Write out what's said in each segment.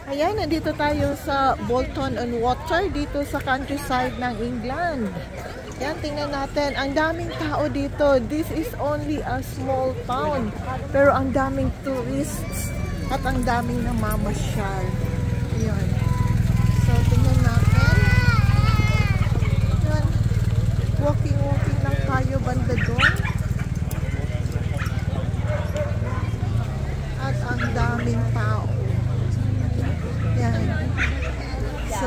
Ayan, nandito tayo sa Bourton on Water, dito sa countryside ng England. Yan, tingnan natin. Ang daming tao dito. This is only a small town. Pero ang daming tourists at ang daming namamasyal. Ayan. So, tingnan natin. Ayan. Walking lang tayo banda doon. At ang daming tao. Yan. So,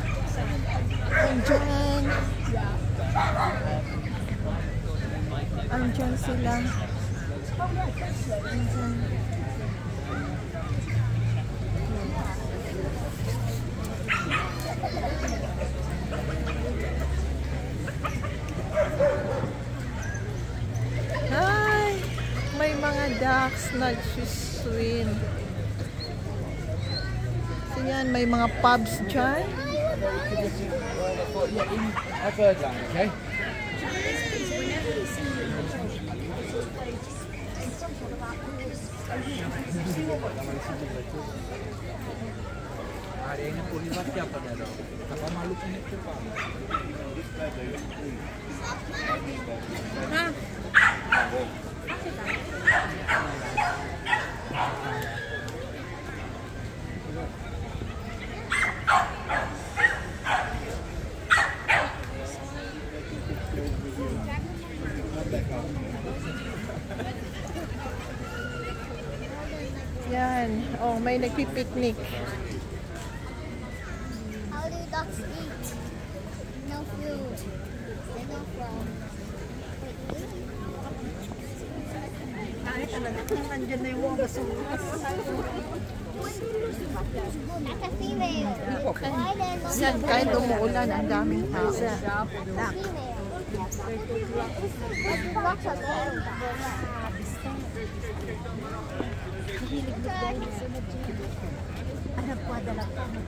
andyan sila. Andyan. Hi! May mga ducks nag-swim. Yan, may mga pubs dyan. Okay? Hari ini pulibat siapa dia dong? Apa malu punya siapa? Hah? Yan. Oh, may nagpipiknik. How do ducks eat? No food. They no from. Nandiyan na yung mga basuras. That's a female. Why then no Yan, kahit umuulan, ang daming tao. female? Ducks are there. Anak ko adalah kamu.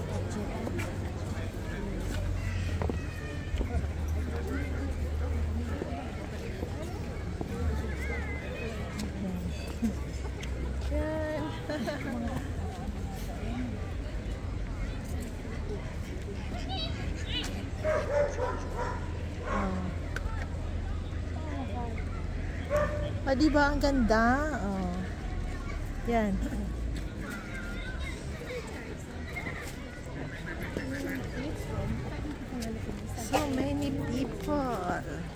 Ah, di ba ang ganda? Oh. Yan. So many people.